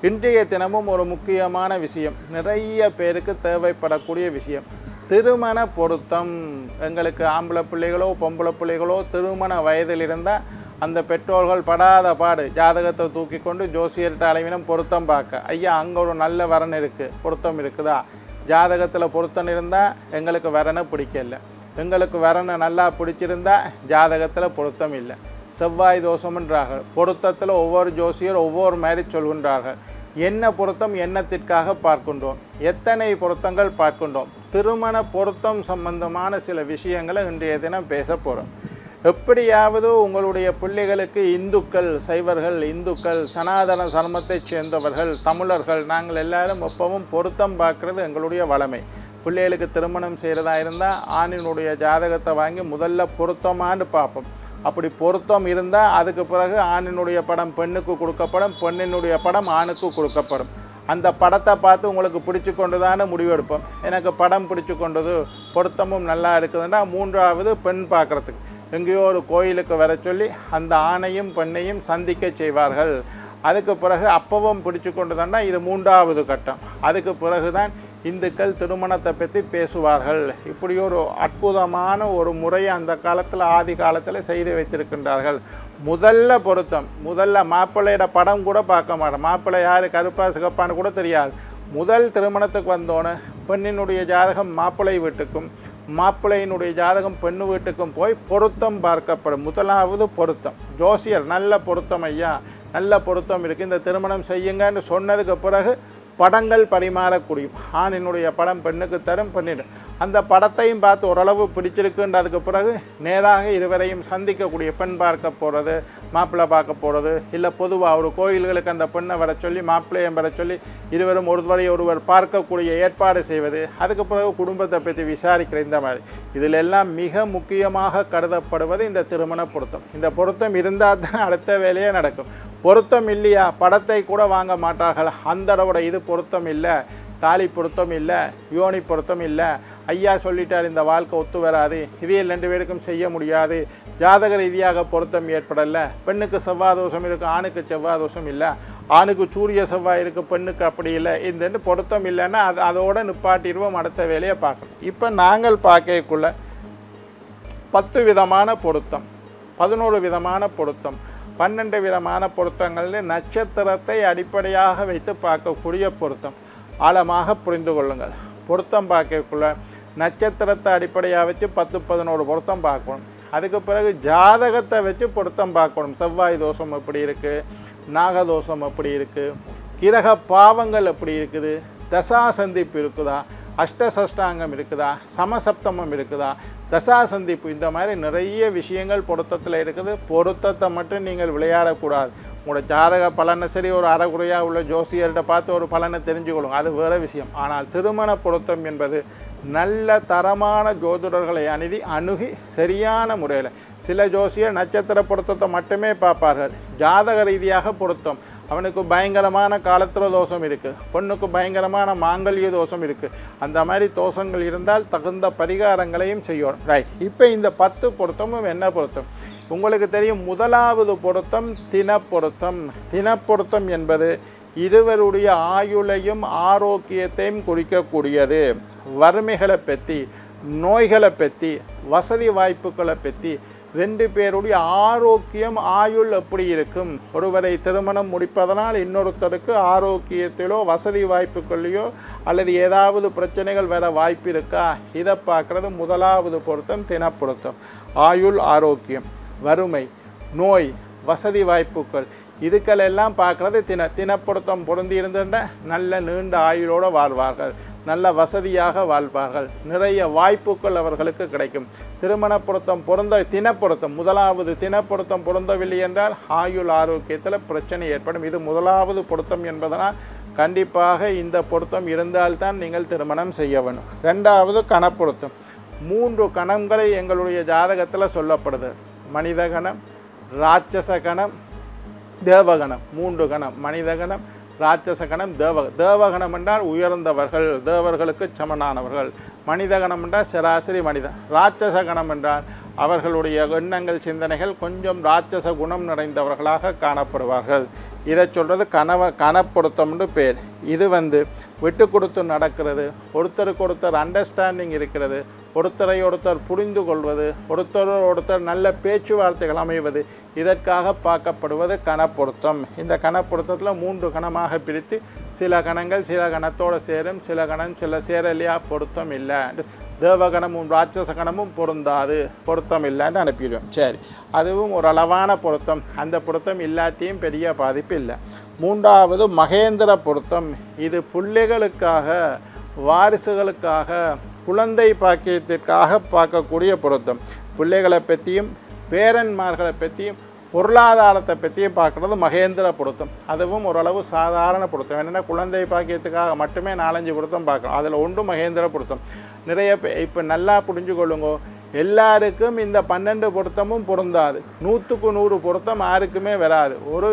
இன்றைய தினமும் ஒரு முக்கியமான விஷயம், நிறைய பேருக்கு தேவைப்படக்கூடிய விஷயம், திருமண பொருத்தம். எங்களுக்கு ஆம்பளை பிள்ளைகளோ பொம்பளை பிள்ளைகளோ திருமண வயதில் இருந்தால் அந்த பெற்றோர்கள் படாத பாடு ஜாதகத்தை தூக்கி கொண்டு ஜோசியர்கிட்ட அளவினம் பொருத்தம் பார்க்க, ஐயா அங்கே ஒரு நல்ல வரன் இருக்குது, பொருத்தம் இருக்குதா, ஜாதகத்தில் பொருத்தம் இருந்தால் எங்களுக்கு வரனை பிடிக்கல, எங்களுக்கு வரனை நல்லா பிடிச்சிருந்தா ஜாதகத்தில் பொருத்தம் இல்லை, செவ்வாய் தோஷம்ன்றார்கள். பொருத்தத்தில் ஒவ்வொரு ஜோசியர் ஒவ்வொரு மாதிரி சொல்கின்றார்கள். என்ன பொருத்தம் என்னத்திற்காக பார்க்கின்றோம், எத்தனை பொருத்தங்கள் பார்க்கின்றோம், திருமண பொருத்தம் சம்பந்தமான சில விஷயங்களை இன்றைய தினம் பேச போகிறோம். எப்படியாவது உங்களுடைய பிள்ளைகளுக்கு இந்துக்கள், சைவர்கள், இந்துக்கள், சனாதன சர்மத்தைச் சேர்ந்தவர்கள், தமிழர்கள், நாங்கள் எல்லாரும் எப்பவும் பொருத்தம் பார்க்குறது எங்களுடைய வளமை. பிள்ளைகளுக்கு திருமணம் செய்கிறதா இருந்தால் ஆணினுடைய ஜாதகத்தை வாங்கி முதல்ல பொருத்தமானு பார்ப்போம். அப்படி பொருத்தம் இருந்தால் அதுக்கு பிறகு ஆணினுடைய படம் பெண்ணுக்கு கொடுக்கப்படும், பெண்ணினுடைய படம் ஆணுக்கு கொடுக்கப்படும். அந்த படத்தை பார்த்து உங்களுக்கு பிடிச்சி கொண்டு தானே முடிவெடுப்போம். எனக்கு படம் பிடிச்சி கொண்டது, பொருத்தமும் நல்லா இருக்குதுன்னா மூன்றாவது பெண் பார்க்குறதுக்கு எங்கேயோ ஒரு கோயிலுக்கு வர சொல்லி அந்த ஆணையும் பெண்ணையும் சந்திக்க செய்வார்கள். அதுக்கு பிறகு அப்பவும் பிடிச்சி கொண்டு தானே இது மூன்றாவது கட்டம். அதுக்கு பிறகு தான் இந்துக்கள் திருமணத்தை பற்றி பேசுவார்கள். இப்படி ஒரு அற்புதமான ஒரு முறையை அந்த காலத்தில் ஆதி காலத்தில் செய்து வைத்திருக்கின்றார்கள். முதல்ல பொருத்தம், முதல்ல மாப்பிள்ளையோட படம் கூட பார்க்க மாட்டோம், மாப்பிள்ளை யார் கருப்பா சிகப்பான்னு கூட தெரியாது. முதல் திருமணத்துக்கு வந்தோன்னு பெண்ணினுடைய ஜாதகம் மாப்பிள்ளை வீட்டுக்கும் மாப்பிள்ளையினுடைய ஜாதகம் பெண்ணு வீட்டுக்கும் போய் பொருத்தம் பார்க்கப்படும். முதலாவது பொருத்தம். ஜோசியர் நல்ல பொருத்தம் ஐயா, நல்ல பொருத்தம் இருக்குது, இந்த திருமணம் செய்யுங்கன்னு சொன்னதுக்கு பிறகு படங்கள் பரிமாறக்கூடியும். ஆணினுடைய படம் பெண்ணுக்கு தரும், பெண்ணிடும். அந்த படத்தையும் பார்த்து ஓரளவு பிடிச்சிருக்குன்றதுக்கு பிறகு நேராக இருவரையும் சந்திக்கக்கூடிய, பெண் பார்க்க போகிறது, மாப்பிள்ளை பார்க்க போகிறது, இல்லை பொதுவாக ஒரு கோயில்களுக்கு அந்த பெண்ணை வர சொல்லி மாப்பிள்ளையும் வர சொல்லி இருவரும் ஒருவரை ஒருவர் பார்க்கக்கூடிய ஏற்பாடு செய்வது, அதுக்கு பிறகு குடும்பத்தை பற்றி விசாரிக்கிற இந்த மாதிரி. இதில் எல்லாம் மிக முக்கியமாக கருதப்படுவது இந்த திருமண பொருத்தம். இந்த பொருத்தம் இருந்தால் தான் அடுத்த வேலையே நடக்கும். பொருத்தம் இல்லையா படத்தை கூட வாங்க மாட்டார்கள். அந்தளவோட இது பொருத்தம் இல்லை, தாலி பொருத்தம் இல்லை, யோனி பொருத்தம் இல்லை, ஐயா சொல்லிட்டார் இந்த வாழ்க்கை ஒத்து வராது, இவையில் 2 பேருக்கும் செய்ய முடியாது, ஜாதக ரீதியாக பொருத்தம் ஏற்படலை, பெண்ணுக்கு செவ்வாய் தோஷம் இருக்குது, ஆணுக்கு செவ்வாய் தோஷம் இல்லை, ஆணுக்கு சூரிய செவ்வாய் இருக்குது, பெண்ணுக்கு அப்படி இல்லை, இந்த பொருத்தம் இல்லைன்னா அதோடு நிப்பாட்டிடுவோம், அடுத்த வேலையை பார்க்கணும். இப்போ நாங்கள் பார்க்கக்குள்ள 10 விதமான பொருத்தம், 11 விதமான பொருத்தம், 12 விதமான பொருத்தங்கள் நட்சத்திரத்தை அடிப்படையாக வைத்து பார்க்கக்கூடிய பொருத்தம். ஆழமாக புரிந்து கொள்ளுங்கள். பொருத்தம் பார்க்கக்குள்ள நட்சத்திரத்தை அடிப்படையாக வச்சு 10-11 பொருத்தம் பார்க்கணும். அதுக்கு பிறகு ஜாதகத்தை வச்சு பொருத்தம் பார்க்கணும். செவ்வாய் தோஷம் எப்படி இருக்குது, நாகதோஷம் எப்படி இருக்குது, கிரக பாவங்கள் எப்படி இருக்குது, தசா சந்திப்பு இருக்குதா, அஷ்டசஷ்டாங்கம் இருக்குதா, சமசப்தமம் இருக்குதா, தசா சந்திப்பு, இந்த மாதிரி நிறைய விஷயங்கள் பொருத்தத்தில் இருக்குது. பொருத்தத்தை மட்டும் நீங்கள் விளையாடக்கூடாது. உங்களோட ஜாதக பலனை சரி ஒரு அறகுறையாக உள்ள ஜோசியர்கிட்ட பார்த்து ஒரு பலனை தெரிஞ்சுக்கொள்ளுங்க, அது வேறு விஷயம். ஆனால் திருமண பொருத்தம் என்பது நல்ல தரமான ஜோதிடர்களை அணுகி சரியான முறையில், சில ஜோசியர் நட்சத்திர பொருத்தத்தை மட்டுமே பார்ப்பார்கள், ஜாதக ரீதியாக பொருத்தம், அவனுக்கு பயங்கரமான காலத்திர தோஷம் இருக்குது, பொண்ணுக்கு பயங்கரமான மாங்கல்ய தோஷம் இருக்குது, அந்த மாதிரி தோஷங்கள் இருந்தால் தகுந்த பரிகாரங்களையும் செய்யணும். ரைட். இப்போ இந்த 10 பொருத்தமும் என்ன பொருத்தம் உங்களுக்கு தெரியும். முதலாவது பொருத்தம் தினப்பொருத்தம். தினப்பொருத்தம் என்பது இருவருடைய ஆயுளையும் ஆரோக்கியத்தையும் குறிக்கக்கூடியது. வறுமைகளை பற்றி, நோய்களை பற்றி, வசதி வாய்ப்புகளை பற்றி, 2 பேருடைய ஆரோக்கியம் ஆயுள் எப்படி இருக்கும், ஒருவரை திருமணம் முடிப்பதனால் இன்னொருத்தருக்கு ஆரோக்கியத்திலோ வசதி வாய்ப்புகளையோ அல்லது ஏதாவது பிரச்சனைகள் வர வாய்ப்பு இருக்கா, இதை பார்க்குறது முதலாவது பொருத்தம் தினப்பொருத்தம். ஆயுள் ஆரோக்கியம், வறுமை, நோய், வசதி வாய்ப்புகள், இதுக்களெல்லாம் பார்க்குறது தினப்பொருத்தம் பொருந்தி இருந்துட்ட நல்ல நீண்ட ஆயுளோடு வாழ்வார்கள், நல்ல வசதியாக வாழ்வார்கள், நிறைய வாய்ப்புகள் அவர்களுக்கு கிடைக்கும். திருமண பொருத்தம் தினப்பொருத்தம் முதலாவது தினப்பொருத்தம் பொருந்தவில்லை என்றால் ஆயுள் ஆரோக்கியத்தில் பிரச்சனை ஏற்படும். இது முதலாவது பொருத்தம் என்பதனால் கண்டிப்பாக இந்த பொருத்தம் இருந்தால்தான் நீங்கள் திருமணம் செய்ய வேண்டும். 2வது கணப்பொருத்தம். 3 கணங்களை எங்களுடைய ஜாதகத்தில் சொல்லப்படுது. மனித கணம், ராட்சச கணம், தேவகணம். 3 கணம், மனித கணம், ராட்சச கணம், தேவகணம் என்றால் உயர்ந்தவர்கள், தேவர்களுக்கு சமனானவர்கள். மனித கணம் என்றால் சராசரி மனிதன். ராட்சச கணம் என்றால் அவர்களுடைய எண்ணங்கள் சிந்தனைகள் கொஞ்சம் ராட்சச குணம் நிறைந்தவர்களாக காணப்படுவார்கள். இதை சொல்கிறது கணப்பொருத்தம்னு பேர். இது விட்டு கொடுத்து நடக்கிறது, ஒருத்தருக்கு ஒருத்தர் அண்டர்ஸ்டாண்டிங் இருக்கிறது, ஒருத்தரை ஒருத்தர் புரிந்து கொள்வது, ஒருத்தர் நல்ல பேச்சுவார்த்தைகள் அமைவது, இதற்காக பார்க்கப்படுவது கணப்பொருத்தம். இந்த கணப்பொருத்தத்தில் 3 கணமாக பிரித்து சில கணங்கள் சில கணத்தோடு சேரும், சில கணம் சில சேரலையா பொருத்தம் இல்லை, தேவகணமும் ராட்சச கணமும் பொருந்தாது, பொருத்தம் இல்லைன்னு அனுப்பிடுவோம். சரி, அதுவும் ஒரு அளவான பொருத்தம். அந்த பொருத்தம் இல்லாட்டியும் பெரிய பாதிப்பு இல்லை. 3வது மகேந்திர பொருத்தம். இது பிள்ளைகளுக்காக, வாரிசுகளுக்காக, குழந்தை பாக்கியத்திற்காக பார்க்கக்கூடிய பொருத்தம். பிள்ளைகளை பற்றியும் பேரன்மார்களை பற்றியும் பொருளாதாரத்தை பற்றியும் பார்க்குறது மகேந்திர பொருத்தம். அதுவும் ஓரளவு சாதாரண பொருத்தம். என்னென்னா குழந்தை பாக்கியத்துக்காக மட்டுமே 4-5 பொருத்தம் பார்க்கணும். அதில் ஒன்று மகேந்திர பொருத்தம். நிறைய இப்போ நல்லா புரிஞ்சுக்கொள்ளுங்க, எல்லாருக்கும் இந்த 12 பொருத்தமும் பொருந்தாது. 100க்கு 100 பொருத்தம் யாருக்குமே வராது. ஒரு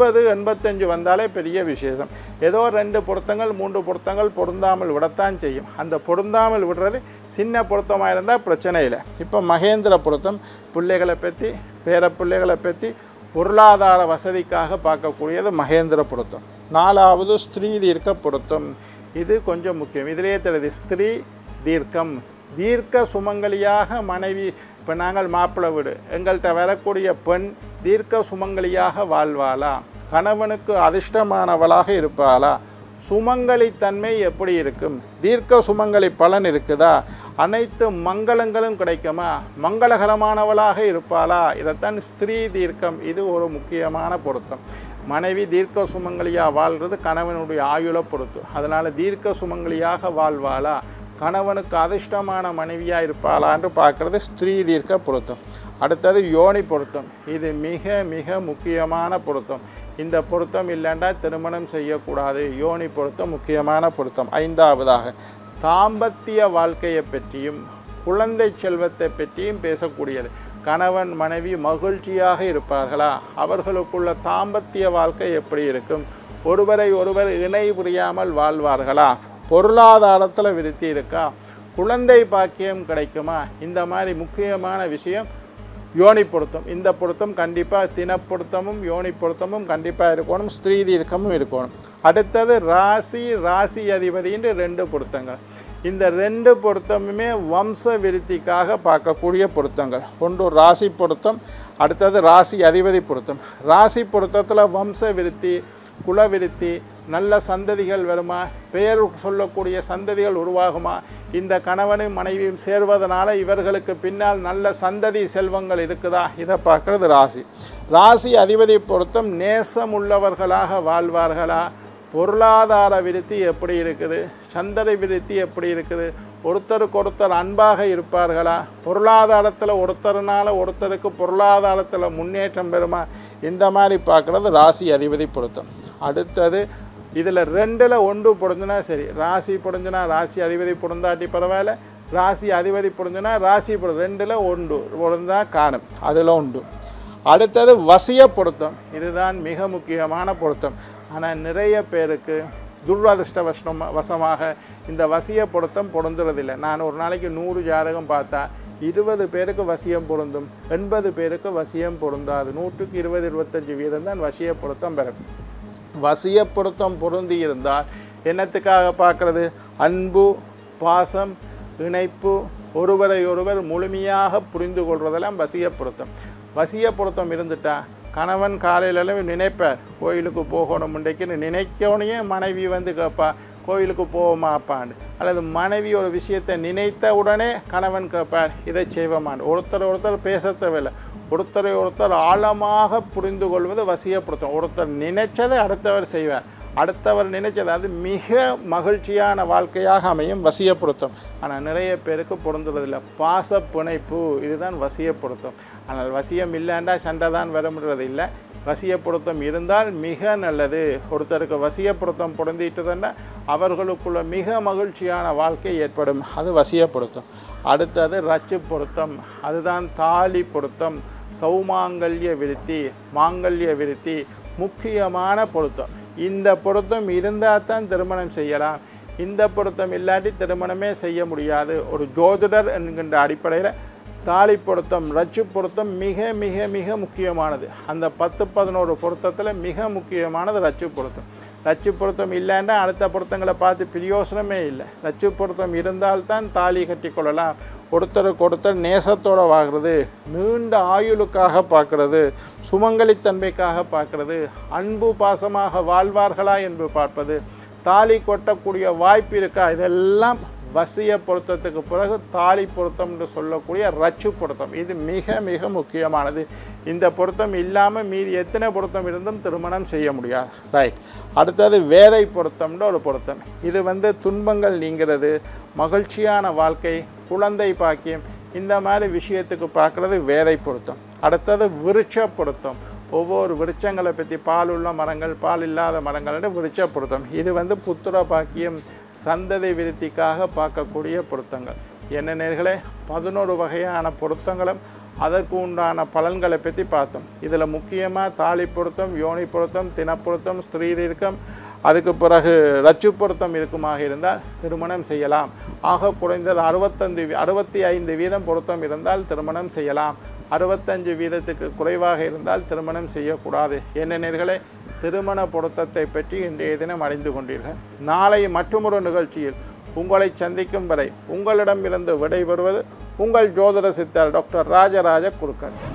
80-85 வந்தாலே பெரிய விசேஷம். ஏதோ 2 பொருத்தங்கள் 3 பொருத்தங்கள் பொருந்தாமல் விடத்தான் செய்யும். அந்த பொருந்தாமல் விடுறது சின்ன பொருத்தமாக இருந்தால் பிரச்சனை இல்லை. இப்போ மகேந்திர பொருத்தம் பிள்ளைகளை பற்றி, பேர பிள்ளைகளை பற்றி, பொருளாதார வசதிக்காக பார்க்கக்கூடியது மகேந்திர பொருத்தம். 4வது ஸ்திரீ தீர்க்க பொருத்தம். இது கொஞ்சம் முக்கியம். இதிலேயே தெரியுது ஸ்திரீ தீர்க்கம். தீர்க்க சுமங்கலியாக மனைவி. இப்போ நாங்கள் மாப்பிள்ளை வீடு, எங்கள்கிட்ட வரக்கூடிய பெண் தீர்க்க சுமங்கலியாக வாழ்வாளா, கணவனுக்கு அதிர்ஷ்டமானவளாக இருப்பாளா, சுமங்கலித்தன்மை எப்படி இருக்கும், தீர்க்க சுமங்கலி பலன் இருக்குதா, அனைத்து மங்களங்களும் கிடைக்குமா, மங்களகரமானவளாக இருப்பாளா, இதைத்தான் ஸ்திரீ தீர்க்கம். இது ஒரு முக்கியமான பொருத்தம். மனைவி தீர்க்க சுமங்கலியாக வாழ்கிறது கணவனுடைய ஆயுளை பொறுத்து. அதனால் தீர்க்க சுமங்கலியாக வாழ்வாளா, கணவனுக்கு அதிர்ஷ்டமான மனைவியாக இருப்பாளான்னு பார்க்குறது ஸ்திரீ தீர்க்க பொருத்தம். அடுத்தது யோனி பொருத்தம். இது மிக மிக முக்கியமான பொருத்தம். இந்த பொருத்தம் இல்லைண்டா திருமணம் செய்யக்கூடாது. யோனி பொருத்தம் முக்கியமான பொருத்தம். 5வதாக தாம்பத்திய வாழ்க்கையை பற்றியும் குழந்தை செல்வத்தை பற்றியும் பேசக்கூடியது. கணவன் மனைவி மகிழ்ச்சியாக இருப்பார்களா, அவர்களுக்குள்ள தாம்பத்திய வாழ்க்கை எப்படி இருக்கும், ஒருவரை ஒருவர் இணை புரியாமல் வாழ்வார்களா, பொருளாதாரத்தில் விருத்தி இருக்கா, குழந்தை பாக்கியம் கிடைக்குமா, இந்த மாதிரி முக்கியமான விஷயம் யோனி பொருத்தம். இந்த பொருத்தம் கண்டிப்பாக தினப்பொருத்தமும் யோனி பொருத்தமும் கண்டிப்பாக இருக்கணும். ஸ்திரீ தீர்க்கமும் இருக்கணும். அடுத்தது ராசி அதிபதின்ற 2 பொருத்தங்கள். இந்த 2 பொருத்தமுமே வம்ச விருத்திக்காக பார்க்கக்கூடிய பொருத்தங்கள். ஒன்று ராசி பொருத்தம், அடுத்தது ராசி அதிபதி பொருத்தம். ராசி பொருத்தத்தில் வம்ச விருத்தி, குலவிருத்தி, நல்ல சந்ததிகள் வருமா, பெயர் சொல்லக்கூடிய சந்ததிகள் உருவாகுமா, இந்த கணவனும் மனைவியும் சேர்வதனால இவர்களுக்கு பின்னால் நல்ல சந்ததி செல்வங்கள் இருக்குதா, இதை பார்க்குறது ராசி. ராசி அதிபதி பொருத்தம் நேசம் உள்ளவர்களாக வாழ்வார்களா, பொருளாதார விருத்தி எப்படி இருக்குது, சந்ததி விருத்தி எப்படி இருக்குது, ஒருத்தருக்கு ஒருத்தர் அன்பாக இருப்பார்களா, பொருளாதாரத்தில் ஒருத்தருக்கு பொருளாதாரத்தில் முன்னேற்றம் பெறுமா, இந்த மாதிரி பார்க்குறது ராசி அதிபதி பொருத்தம். அடுத்தது இதில் 2ல் 1 பொருந்துனா சரி. ராசி பொருந்துனா ராசி அதிபதி பொருந்தாட்டி பரவாயில்ல, ராசி அதிபதி பொருந்துனா ராசி 2ல் 1 பொருந்தா காணும், அதில் உண்டு. அடுத்தது வசிய பொருத்தம். இதுதான் மிக முக்கியமான பொருத்தம். ஆனால் நிறைய பேருக்கு துரதிர்ஷ்டவசமாக இந்த வசிய பொருத்தம் பொருந்துறதில்லை. நான் ஒரு நாளைக்கு 100 ஜாதகம் பார்த்தா 20 பேருக்கு வசியம் பொருந்தும், 80 பேருக்கு வசியம் பொருந்தாது. 100க்கு 20-25 வீதம் தான் வசிய பொருத்தம் பெறும். வசிய பொருத்தம் பொருந்தி இருந்தால் என்னத்துக்காக பார்க்குறது, அன்பு, பாசம், இணைப்பு, ஒருவரை ஒருவர் முழுமையாக புரிந்து கொள்வதெல்லாம் வசிய பொருத்தம். வசிய பொருத்தம் இருந்துட்டா கணவன் காலையில நினைப்பார் கோயிலுக்கு போகணும், இன்றைக்குன்னு நினைக்கோனையே மனைவி கேட்பா கோயிலுக்கு போவோமாப்பான்னு, அல்லது மனைவி ஒரு விஷயத்தை நினைத்த உடனே கணவன் கேட்பார் இதை செய்வோமான்னு. ஒருத்தர் பேச தேவையில்லை, ஒருத்தரை ஒருத்தர் ஆழமாக புரிந்து கொள்வது வசியப்படுத்தும். ஒருத்தர் நினைச்சதை அடுத்தவர் செய்வார், அடுத்தவர் நினைச்சது அது மிக மகிழ்ச்சியான வாழ்க்கையாக அமையும் வசியப்படுத்தும். ஆனால் நிறைய பேருக்கு பொருந்துறதில்லை. பாச பிணைப்பு இதுதான் வசியப்படுத்தும். ஆனால் வசியம் இல்லைண்டா சண்டை தான் வரமுடிறது இல்லை. வசியப்படுத்தம் இருந்தால் மிக நல்லது. ஒருத்தருக்கு வசியப்படுத்தம் பொருந்திட்டுதுன்னா அவர்களுக்குள்ள மிக மகிழ்ச்சியான வாழ்க்கை ஏற்படும். அது வசியப்படுத்தும். அடுத்தது ரச்சு பொருத்தம். அதுதான் தாலி பொருத்தம், சௌமாங்கல்ய விருத்தி, மாங்கல்ய விருத்தி, முக்கியமான பொருத்தம். இந்த பொருத்தம் இருந்தால் தான் திருமணம் செய்யலாம். இந்த பொருத்தம் இல்லாட்டி திருமணமே செய்ய முடியாது. ஒரு ஜோதிடர் என்கின்ற அடிப்படையில் தாலி பொருத்தம் ரச்சு பொருத்தம் மிக மிக மிக முக்கியமானது. அந்த 10-11 பொருத்தத்தில் மிக முக்கியமானது ரச்சு பொருத்தம். ரச்சு பொருத்தம் இல்லைன்னா அடுத்த பொருத்தங்களை பார்த்து பிரயோசனமே இல்லை. ரச்சு பொருத்தம் இருந்தால்தான் தாலி கட்டிக்கொள்ளலாம். ஒருத்தருக்கு நேசத்தோடு வாங்குறது, நீண்ட ஆயுளுக்காக பார்க்கறது, சுமங்கலித்தன்மைக்காக பார்க்கறது, அன்பு பாசமாக வாழ்வார்களா என்று பார்ப்பது, தாலி கொட்டக்கூடிய வாய்ப்பு இருக்கா, இதெல்லாம் வசிய பொருத்தத்துக்கு பிறகு தாலி பொருத்தம் என்று சொல்லக்கூடிய ரச்சு பொருத்தம். இது மிக மிக முக்கியமானது. இந்த பொருத்தம் இல்லாமல் மீதி எத்தனை பொருத்தம் இருந்தும் திருமணம் செய்ய முடியாது. ரைட். அடுத்தது வேதை பொருத்தம்ன்ற ஒரு பொருத்தம். இது துன்பங்கள் நீங்கிறது, மகிழ்ச்சியான வாழ்க்கை, குழந்தை பாக்கியம், இந்த மாதிரி விஷயத்துக்கு பார்க்குறது வேதை பொருத்தம். அடுத்தது விருட்ச பொருத்தம். ஒவ்வொரு விருட்சங்களை பற்றி பால் உள்ள மரங்கள், பால் இல்லாத மரங்கள் விருட்ச பொருத்தம். இது புத்திர பாக்கியம், சந்ததி விருத்திக்காக பார்க்கக்கூடிய பொருத்தங்கள். என்ன நேர்களே, 11 வகையான பொருத்தங்களும் அதற்கு உண்டான பலன்களை பற்றி பார்த்தோம். இதில் முக்கியமாக தாலி பொருத்தம், யோனி பொருத்தம், தினப்பொருத்தம், ஸ்திரீ தீர்க்கம், அதுக்கு பிறகு ரச்சு பொருத்தம் இருக்குமாக இருந்தால் திருமணம் செய்யலாம். ஆக குறைந்தது 65% பொருத்தம் இருந்தால் திருமணம் செய்யலாம். 65% குறைவாக இருந்தால் திருமணம் செய்யக்கூடாது. என்ன நேர்களே, திருமண பொருத்தத்தை பற்றி இன்றைய தினம் அறிந்து கொண்டீர்கள். நாளை மற்றொரு நிகழ்ச்சியில் உங்களை சந்திக்கும் வரை உங்களிடமிருந்து விடைபெறுவது உங்கள் ஜோதிட சித்தர் டாக்டர் ராஜராஜ குருக்கள்.